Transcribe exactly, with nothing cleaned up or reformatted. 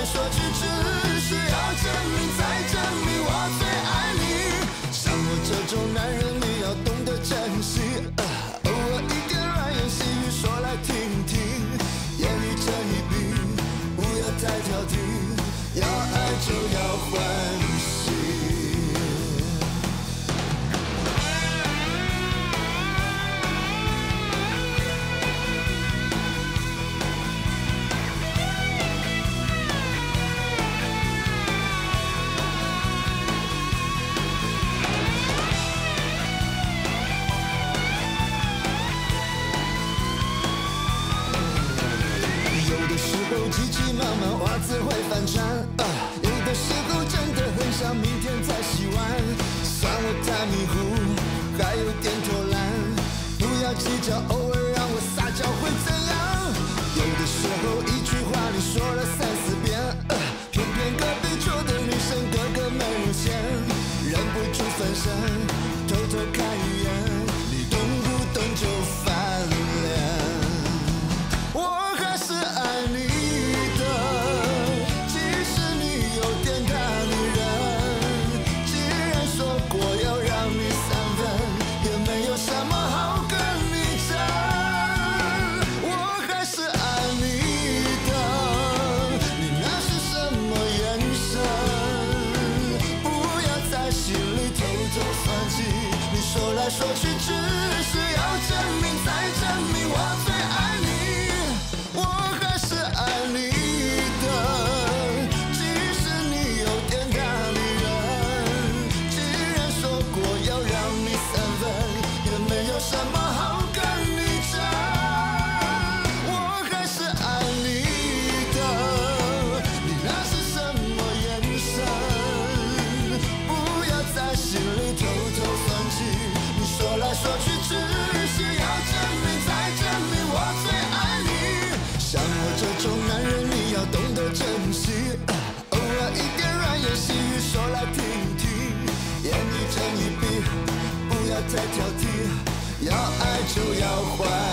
来说去，只是要证明再证明我最爱你。像我这种男人，你要懂得珍惜。啊、偶尔一点软言细语说来听听，言语这一笔不要太挑剔，要爱就要欢喜。 急急忙忙，袜子会翻船。啊，有的时候真的很想明天再洗碗。算我太迷糊，还有点偷懒。不要计较，偶尔让我撒娇会怎样？有的时候一句话你说了三四遍，啊，偏偏隔壁桌的女生个个美如仙，忍不住分神，偷偷看一眼，你动不动就翻脸。我还是爱你。 说来说去，只是要证明再证明我最爱你，我还是爱你的。即使你有点大女人，既然说过要让你三分，也没有什么好跟你争。我还是爱你的，你那是什么眼神？不要在心里偷偷算计。 说来说去，只是要证明再证明我最爱你。像我这种男人，你要懂得珍惜。啊、偶尔一点软言细语说来听听，言语这一笔不要太挑剔，要爱就要还。